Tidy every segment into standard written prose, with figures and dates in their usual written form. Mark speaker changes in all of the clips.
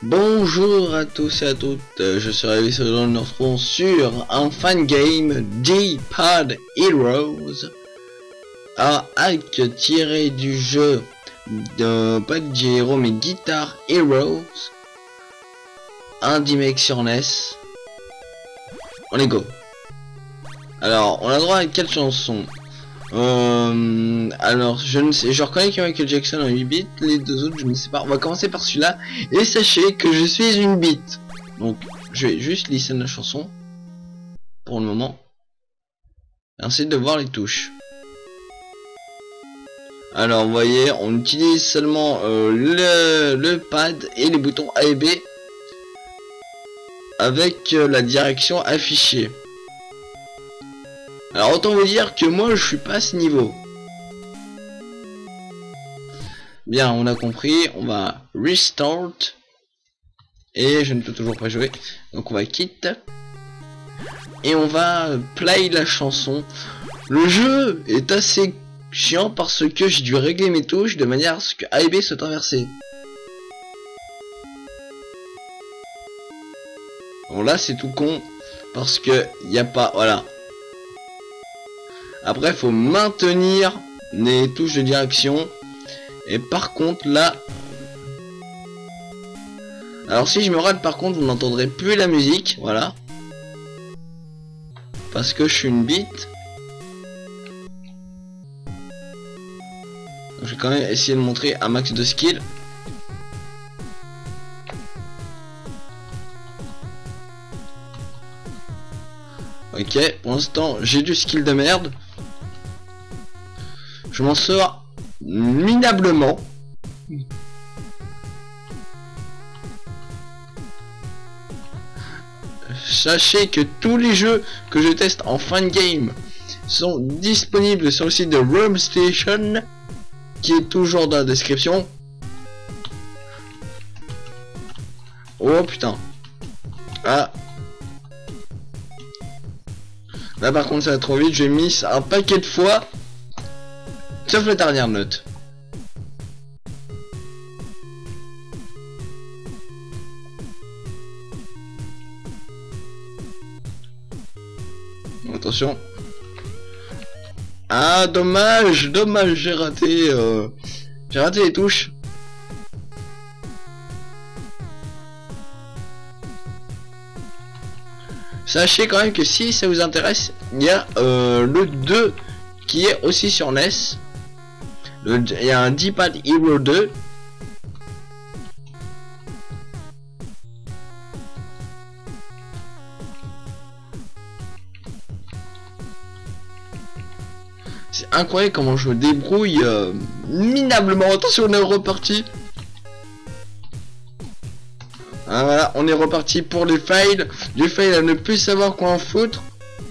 Speaker 1: Bonjour à tous et à toutes, je suis Ravi, nous nous retrouvons sur un fan game D-Pad Heroes, un hack tiré du jeu de pas de Hero mais Guitar Heroes, un remake sur NES. On est go. Alors, on a droit à 4 chansons. Alors, je ne sais, je reconnais qu'il y a Michael Jackson en 8 bits, les deux autres, je ne sais pas. On va commencer par celui-là. Et sachez que je suis une bite. Donc, je vais juste listen la chanson. Pour le moment. Merci de voir les touches. Alors, vous voyez, on utilise seulement le pad et les boutons A et B. Avec la direction affichée. Alors autant vous dire que moi je suis pas à ce niveau. Bien, on a compris, on va restart. Et je ne peux toujours pas jouer. Donc on va quitte. Et on va play la chanson. Le jeu est assez chiant parce que j'ai dû régler mes touches de manière à ce que A et B soient inversés. Bon là c'est tout con. Parce que il n'y a pas... Voilà. Après, faut maintenir les touches de direction. Et par contre, là... Alors, si je me rate, par contre, vous n'entendrez plus la musique. Voilà. Parce que je suis une bite. Donc, je vais quand même essayer de montrer un max de skill. Ok, pour l'instant, j'ai du skill de merde. Je m'en sors minablement. Sachez que tous les jeux que je teste en fan game sont disponibles sur le site de Room Station, qui est toujours dans la description. Oh putain. Ah. Là par contre ça va trop vite, j'ai mis un paquet de fois. Sauf la dernière note. Attention. Ah dommage, dommage, j'ai raté les touches. Sachez quand même que si ça vous intéresse, il y a le 2 qui est aussi sur NES. Il y a un D-Pad Hero 2. C'est incroyable comment je me débrouille minablement. Attention, on est reparti. Ah, voilà, on est reparti pour les fails. Les fails à ne plus savoir quoi en foutre.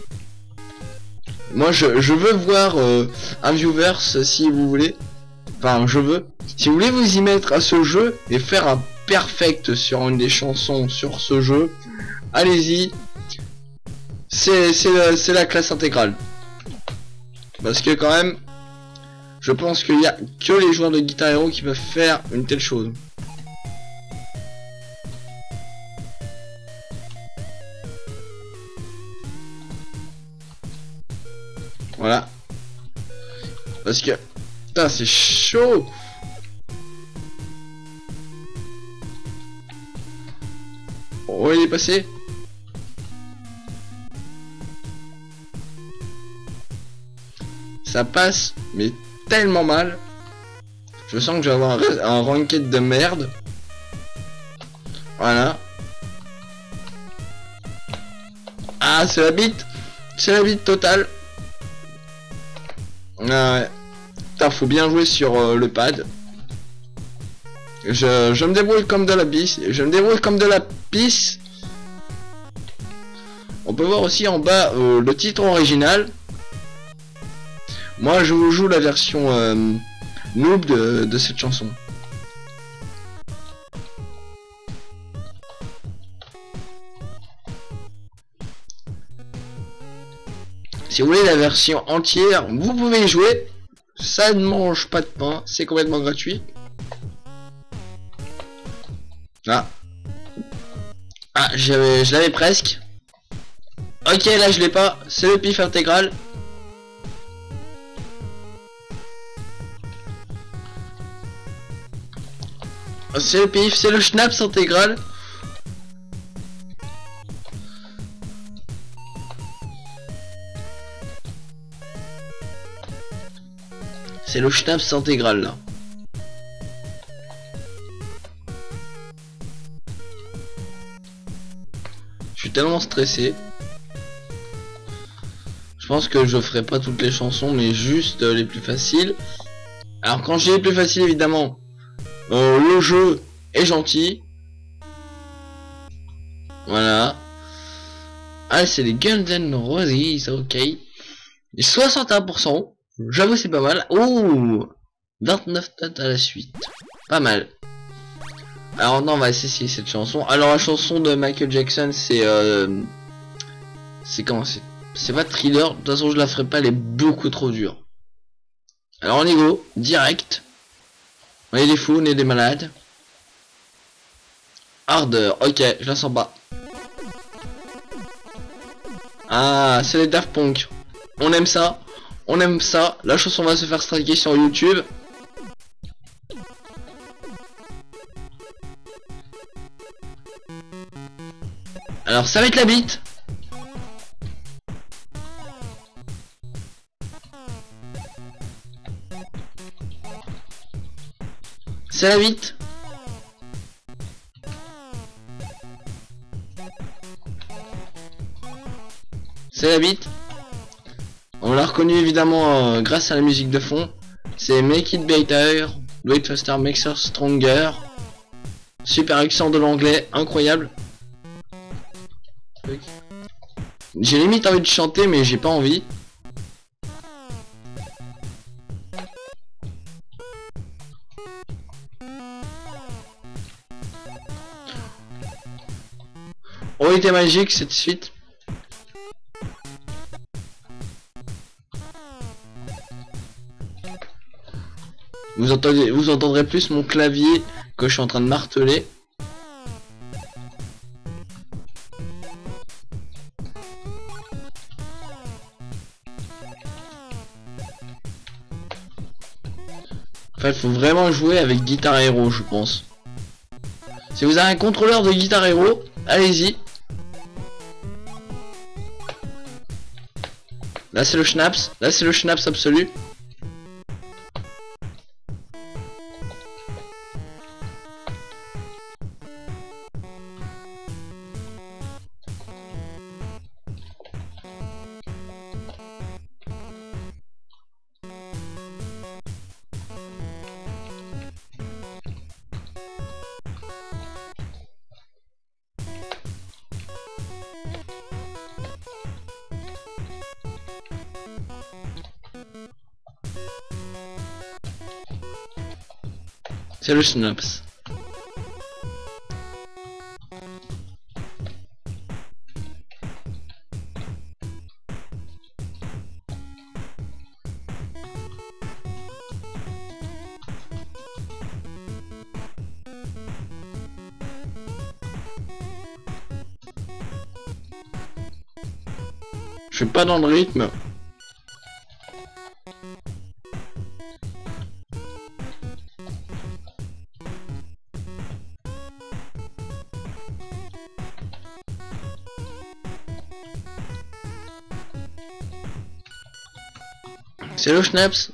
Speaker 1: Moi je veux voir un viewverse si vous voulez. Enfin si vous voulez vous y mettre à ce jeu et faire un perfect sur une des chansons sur ce jeu, allez-y. C'est la classe intégrale. Parce que quand même, je pense qu'il y a que les joueurs de Guitar Hero qui peuvent faire une telle chose. Voilà. Parce que... Putain, c'est chaud. Oh, il est passé. Ça passe, mais tellement mal. Je sens que je vais avoir un ranked de merde. Voilà. Ah, c'est la bite. C'est la bite totale. Ah ouais. Putain, faut bien jouer sur le pad. Je me débrouille comme de la bise. Je me débrouille comme de la pisse. On peut voir aussi en bas le titre original. Moi je vous joue la version noob de cette chanson. Si vous voulez la version entière, vous pouvez y jouer. Ça ne mange pas de pain, c'est complètement gratuit. Ah, Ah, je l'avais presque. Ok, là je l'ai pas. C'est le pif intégral. C'est le pif, c'est le schnapps intégral. C'est le schnapps intégral là. Je suis tellement stressé. Je pense que je ferai pas toutes les chansons, mais juste les plus faciles. Alors quand je dis les plus faciles, évidemment, le jeu est gentil. Voilà. Ah, c'est les Guns N' Roses, ok. Et 61%. J'avoue, c'est pas mal. Oh, 29 notes à la suite. Pas mal. Alors non, on va essayer cette chanson. Alors la chanson de Michael Jackson, c'est comment c'est pas Thriller. De toute façon, je la ferai pas, elle est beaucoup trop dure. Alors on y go, direct. On est des fous, on est des malades. Harder, ok, je la sens pas. Ah, c'est les Daft Punk. On aime ça. On aime ça. La chanson va se faire striker sur YouTube. Alors ça va être la bite. C'est la bite. C'est la bite. On l'a reconnu évidemment grâce à la musique de fond. C'est Make It Better, Do It Faster Makes Us Stronger. Super accent de l'anglais, incroyable. J'ai limite envie de chanter mais j'ai pas envie. Oh, était magique cette suite. Vous entendrez plus mon clavier que je suis en train de marteler. Enfin, il faut vraiment jouer avec Guitar Hero, je pense. Si vous avez un contrôleur de Guitar Hero, allez-y. Là c'est le schnapps, là c'est le schnapps absolu. C'est le schnapps. Je suis pas dans le rythme. C'est le schnapps.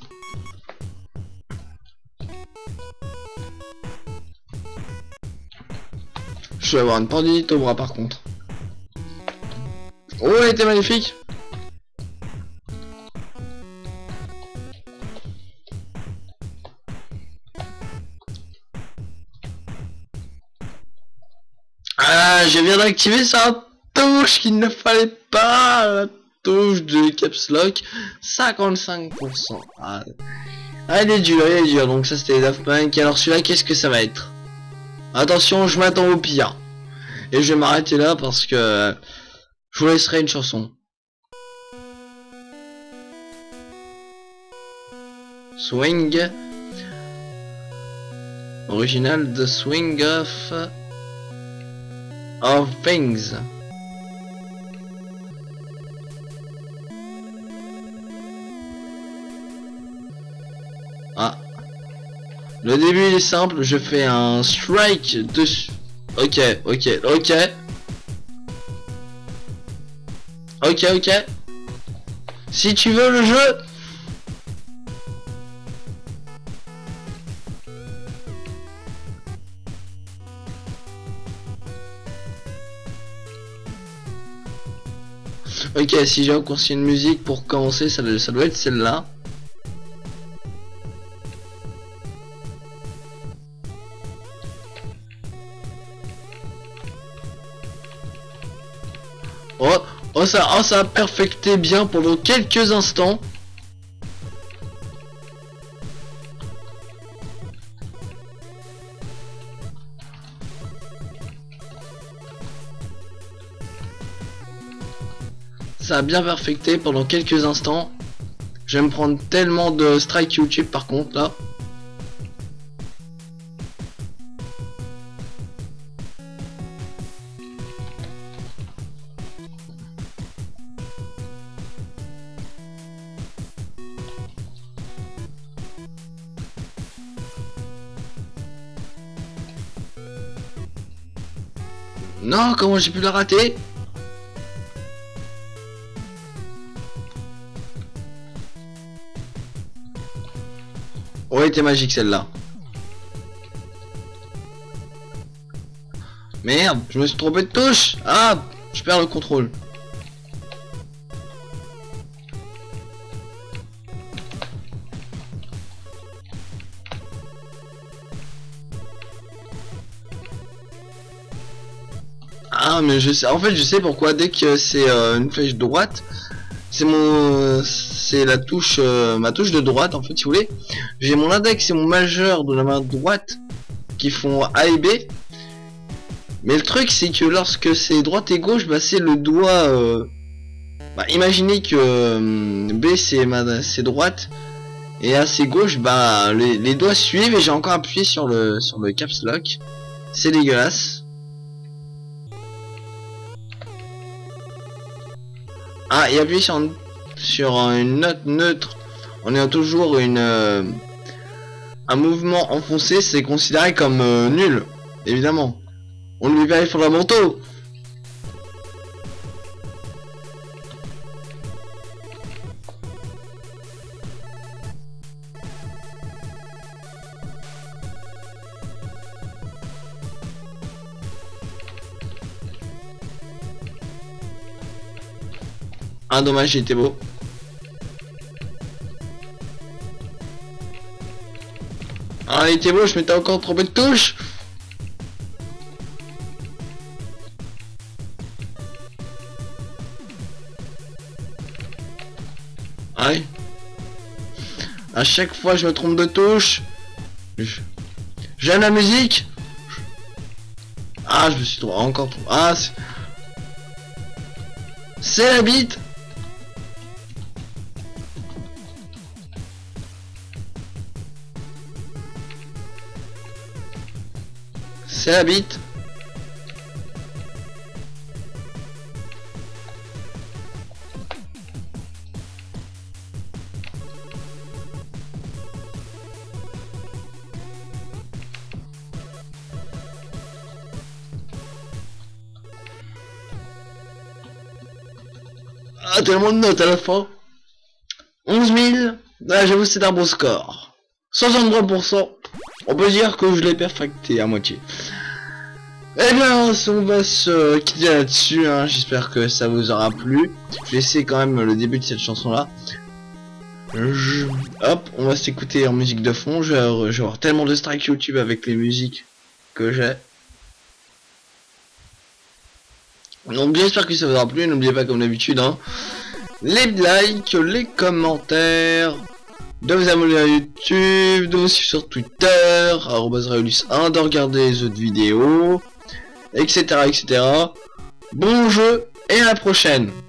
Speaker 1: Je vais avoir une tendinite au bras par contre. Oh, elle était magnifique. Ah, je viens d'activer sa touche qu'il ne fallait pas. La touche de Caps Lock. 55%. Ah, elle est dure, elle est dure. Donc ça c'était Daft Punk. Alors celui-là, qu'est-ce que ça va être? Attention, je m'attends au pire. Et je vais m'arrêter là parce que je vous laisserai une chanson. Swing. Original de Swing of of Things. Ah. Le début il est simple, je fais un strike dessus. Ok. Si tu veux le jeu. Ok, si j'ai encore une musique pour commencer, ça doit être celle-là. Ça a perfecté bien pendant quelques instants. Ça a bien perfecté pendant quelques instants. Je vais me prendre tellement de strike YouTube par contre là. Non, comment j'ai pu la rater? Ouais, était magique celle-là. Merde, je me suis trompé de touche. Ah, je perds le contrôle. Ah, mais je sais, en fait je sais pourquoi. Dès que c'est une flèche droite, c'est la touche, ma touche de droite en fait si vous voulez. J'ai mon index et mon majeur de la main droite qui font A et B. Mais le truc c'est que lorsque c'est droite et gauche, bah c'est le doigt. Imaginez que B c'est droite et A c'est gauche, bah les doigts suivent et j'ai encore appuyé sur le caps lock. C'est dégueulasse. Ah, et appuyer sur une note neutre en ayant toujours un mouvement enfoncé, c'est considéré comme nul, évidemment. On n'oublie pas les fondamentaux. Ah, dommage, il était beau. Ah, il était beau, je m'étais encore trompé de touche. Ouais. À chaque fois, je me trompe de touche. J'aime la musique. Ah, je me suis encore trompé. Ah, c'est la bite. C'est la bite. Ah, tellement de notes à la fin. 11 000. Ah, j'avoue, c'est un bon score. 63%. On peut dire que je l'ai perfecté à moitié. Eh bien, on va se quitter là-dessus, hein. J'espère que ça vous aura plu. Je vais essayer quand même le début de cette chanson-là. Hop, on va s'écouter en musique de fond. Je vais avoir tellement de strikes YouTube avec les musiques que j'ai. Donc j'espère que ça vous aura plu. N'oubliez pas comme d'habitude, hein, les likes, les commentaires, de vous abonner à YouTube, de vous suivre sur Twitter, @Raulus1, de regarder les autres vidéos, etc. Bon jeu et à la prochaine.